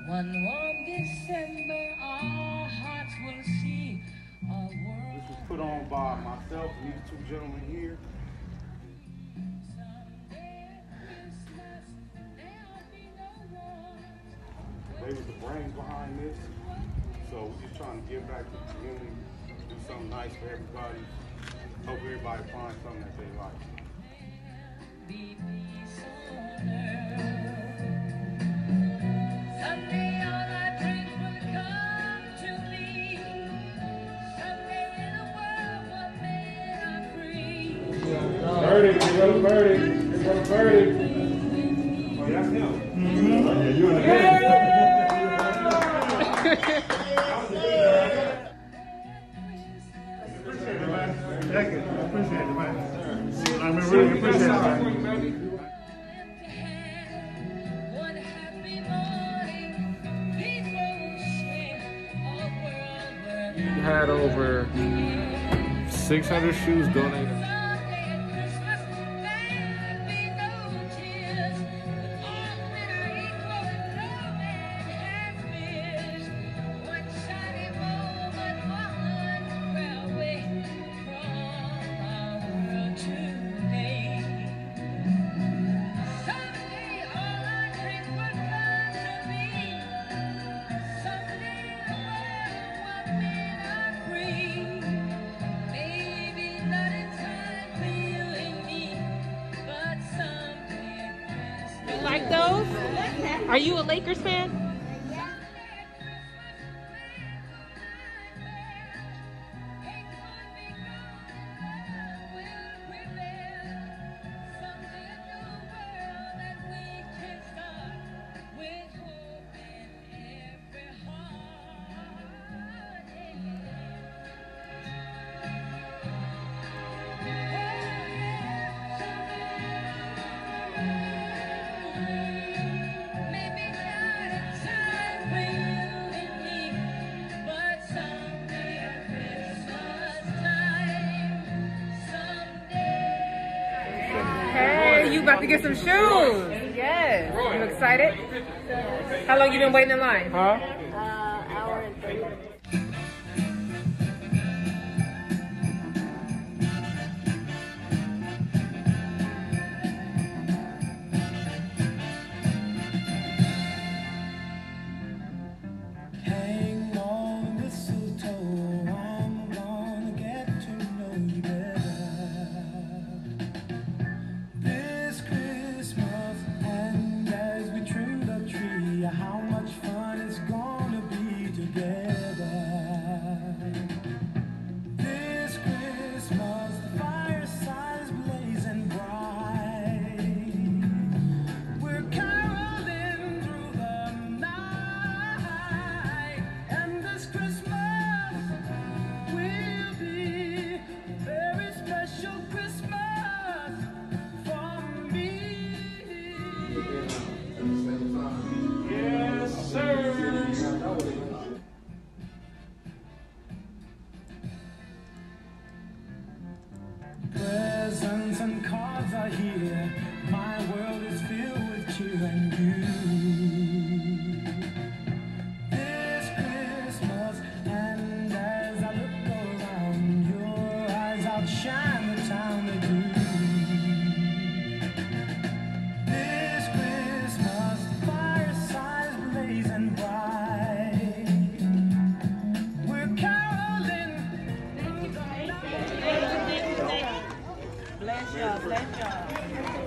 One warm December, our hearts will see a world. This was put on by myself and these two gentlemen here. They was the brains behind this. So we're just trying to give back to the community, do something nice for everybody. Hope everybody finds something that they like. Someday all our dreams will come to me. Someday in a world where men are free. Birdie, big brother Birdie, big brother Birdie. Oh, that's him. Yeah, you in the Appreciate it, man. Thank you. Appreciate it, man. I mean, really appreciate it, man. We had over 600 shoes donated. Like those? Are you a Lakers fan? Hey, you about to get some shoes? Yes. You excited? How long you been waiting in line? Huh? Hour and 30 minutes. Hang on, mistletoe, I'm gonna get to know you better this Christmas. And as we trim the tree, how much fun it's gonna be together this Christmas. The fireside is blazing bright. We're caroling through the night, and this Christmas will be a very special Christmas for me. Yes, sir. Presents and cards are here. My world is filled with cheer and you. This Christmas, and as I look around, your eyes outshine the town they do. This Christmas, the fireside is blazing bright. We're caroling. Bless y'all, bless y'all.